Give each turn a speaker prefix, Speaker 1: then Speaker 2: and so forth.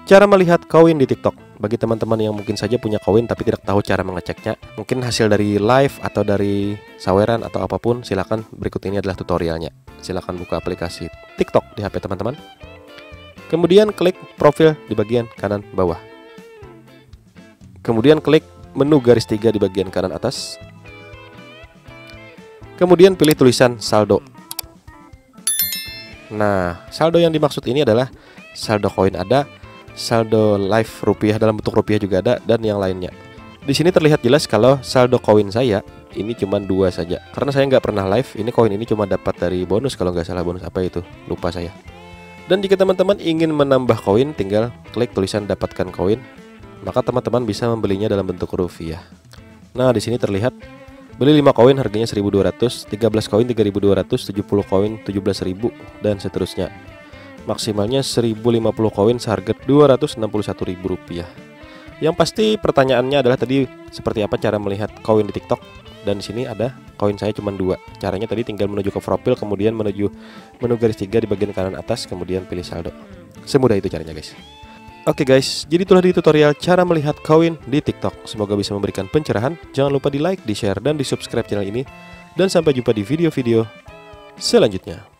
Speaker 1: Cara melihat koin di TikTok. Bagi teman-teman yang mungkin saja punya koin tapi tidak tahu cara mengeceknya, mungkin hasil dari live atau dari saweran atau apapun, silakan berikut ini adalah tutorialnya. Silakan buka aplikasi TikTok di HP teman-teman. Kemudian klik profil di bagian kanan bawah. Kemudian klik menu garis 3 di bagian kanan atas. Kemudian pilih tulisan saldo. Nah, saldo yang dimaksud ini adalah saldo koin ada, saldo live rupiah dalam bentuk rupiah juga ada, dan yang lainnya. Di sini terlihat jelas kalau saldo koin saya ini cuma 2 saja. Karena saya nggak pernah live, ini koin ini cuma dapat dari bonus, kalau nggak salah bonus apa itu, lupa saya. Dan jika teman-teman ingin menambah koin, tinggal klik tulisan dapatkan koin. Maka teman-teman bisa membelinya dalam bentuk rupiah. Nah, di sini terlihat beli 5 koin harganya 1.200, 13 koin 3.200, 70 koin 17.000, dan seterusnya. Maksimalnya 1050 koin seharga Rp261.000. Yang pasti pertanyaannya adalah tadi seperti apa cara melihat koin di TikTok. Dan di sini ada koin saya cuma 2. Caranya tadi tinggal menuju ke profil, kemudian menuju menu garis 3 di bagian kanan atas, kemudian pilih saldo. Semudah itu caranya, guys. Oke guys, jadi itulah di tutorial cara melihat koin di TikTok. Semoga bisa memberikan pencerahan. Jangan lupa di like, di share, dan di subscribe channel ini. Dan sampai jumpa di video-video selanjutnya.